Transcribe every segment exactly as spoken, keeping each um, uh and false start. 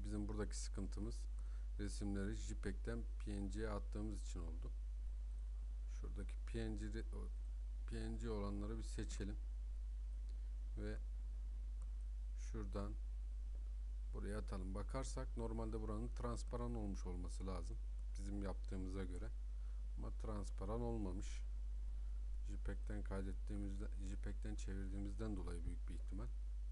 bizim buradaki sıkıntımız resimleri JPEG'den P N G'ye attığımız için oldu. Şuradaki P N G, P N G olanları bir seçelim ve şuradan buraya atalım. Bakarsak normalde buranın transparan olmuş olması lazım bizim yaptığımıza göre, ama transparan olmamış. JPEG'den kaydettiğimizde, JPEG'den çevirdiğimizden dolayı büyük bir ihtimal.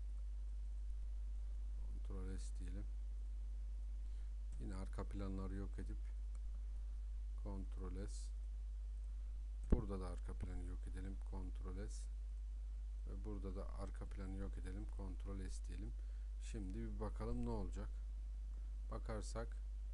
Ctrl S diyelim. Yine arka planları yok edip Ctrl S. Burada da arka planı yok edelim. Ctrl S. Ve burada da arka planı yok edelim. Ctrl S diyelim. Şimdi bir bakalım ne olacak. Bakarsak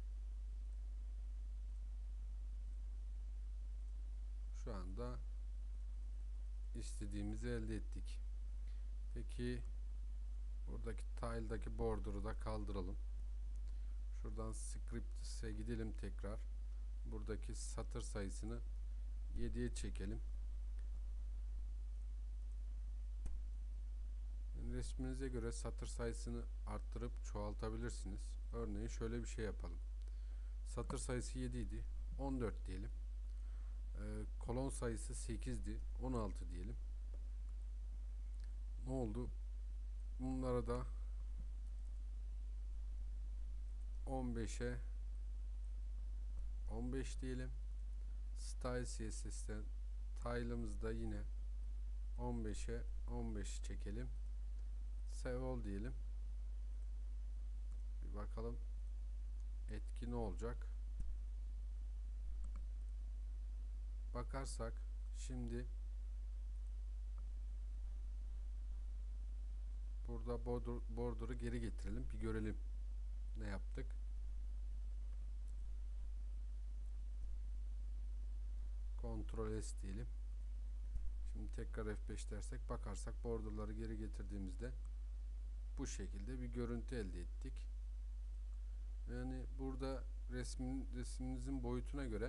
şu anda istediğimizi elde ettik. Peki buradaki tile'daki border'ı da kaldıralım. Şuradan scripts'e gidelim tekrar. Buradaki satır sayısını yediye çekelim. Resminize göre satır sayısını arttırıp çoğaltabilirsiniz. Örneğin şöyle bir şey yapalım. Satır sayısı yedi idi. on dört diyelim. Ee, kolon sayısı sekizdi. on altı diyelim. Ne oldu? Bunlara da on beşe on beş diyelim. Style C S S'ten tile'ımızda yine on beşe on beş çekelim. Save all diyelim. Bir bakalım etki ne olacak. Bakarsak şimdi burada border, border'ı geri getirelim. Bir görelim ne yaptık. Ctrl S diyelim. Şimdi tekrar F beş dersek, bakarsak border'ları geri getirdiğimizde bu şekilde bir görüntü elde ettik. Yani burada resmin, resminizin boyutuna göre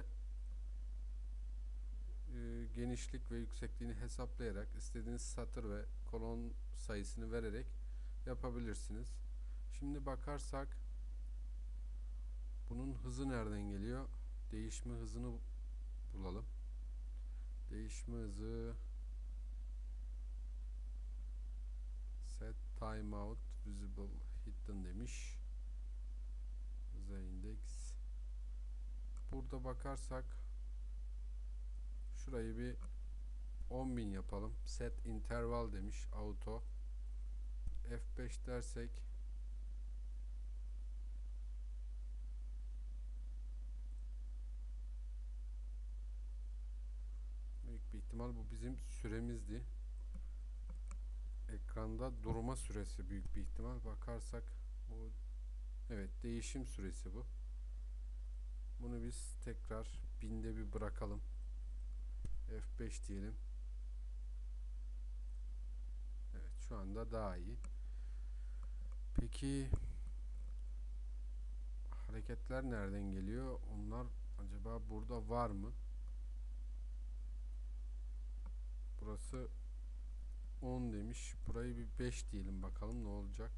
e, genişlik ve yüksekliğini hesaplayarak istediğiniz satır ve kolon sayısını vererek yapabilirsiniz. Şimdi bakarsak bunun hızı nereden geliyor? Değişme hızını bulalım. Değişme hızı set timeout visible hidden demiş. Hıza index. Burada bakarsak şurayı bir on bin yapalım. Set interval demiş auto. F beş dersek büyük bir ihtimal bu bizim süremizdi. Ekranda durma süresi büyük bir ihtimal. Bakarsak bu, evet, değişim süresi bu. Bunu biz tekrar binde bir bırakalım. F beş diyelim. Evet, şu anda daha iyi. Peki hareketler nereden geliyor? Onlar acaba burada var mı? Burası on demiş. Burayı bir beş diyelim, bakalım ne olacak.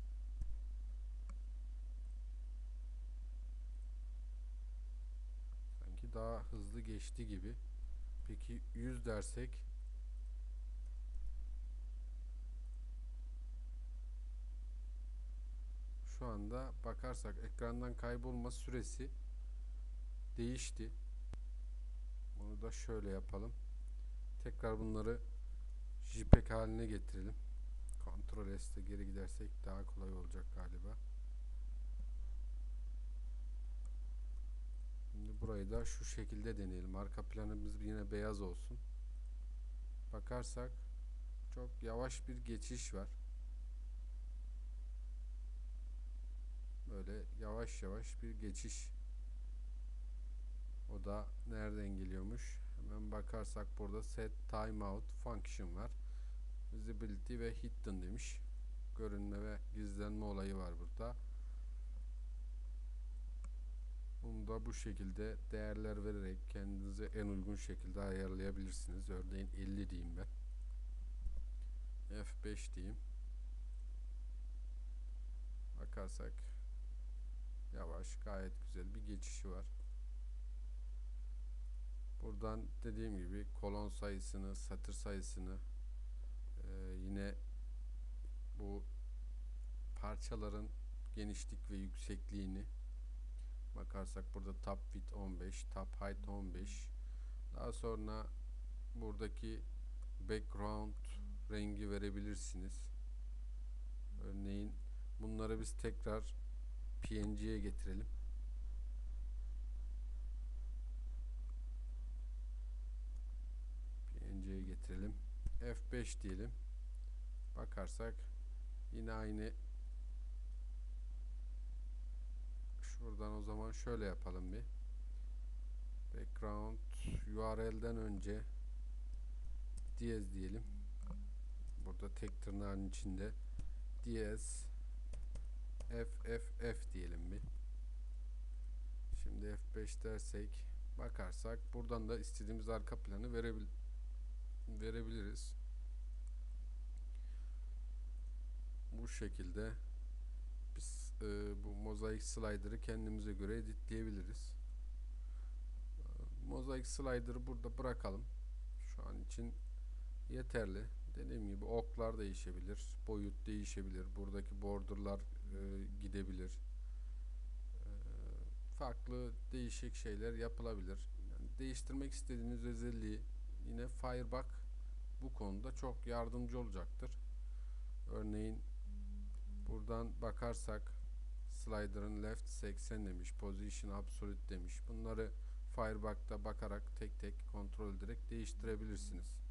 Sanki daha hızlı geçti gibi. Peki yüz dersek şu anda bakarsak ekrandan kaybolma süresi değişti. Bunu da şöyle yapalım. Tekrar bunları JPEG haline getirelim. Ctrl S'te geri gidersek daha kolay olacak galiba. Şimdi burayı da şu şekilde deneyelim. Arka planımız yine beyaz olsun. Bakarsak çok yavaş bir geçiş var. Böyle yavaş yavaş bir geçiş. O da nereden geliyormuş? Hemen bakarsak burada set timeout function var. Visibility ve hidden demiş. Görünme ve gizlenme olayı var burada. Bunu da bu şekilde değerler vererek kendinize en uygun şekilde ayarlayabilirsiniz. Örneğin elli diyeyim ben. F beş diyeyim. Bakarsak Yavaş, gayet güzel bir geçişi var. Buradan dediğim gibi kolon sayısını, satır sayısını, e, yine bu parçaların genişlik ve yüksekliğini bakarsak burada top width on beş, top height on beş. Daha sonra buradaki background rengi verebilirsiniz. Örneğin bunları biz tekrar P N G'ye getirelim. P N G'ye getirelim. F beş diyelim. Bakarsak yine aynı. Şuradan o zaman şöyle yapalım bir. Background U R L'den önce diyez diyelim. Burada tek tırnağın içinde diyez F F F diyelim bir. Şimdi F beş dersek bakarsak buradan da istediğimiz arka planı verebil verebiliriz. Bu şekilde biz e, bu mozaik slider'ı kendimize göre editleyebiliriz. Mozaik slider'ı burada bırakalım. Şu an için yeterli. Dediğim gibi oklar değişebilir, boyut değişebilir, buradaki borderlar e, gidebilir. E, farklı değişik şeyler yapılabilir. Yani değiştirmek istediğiniz özelliği yine Firebug bu konuda çok yardımcı olacaktır. Örneğin buradan bakarsak slider'ın left seksen demiş, position absolute demiş. Bunları Firebug'da bakarak tek tek kontrol ederek değiştirebilirsiniz.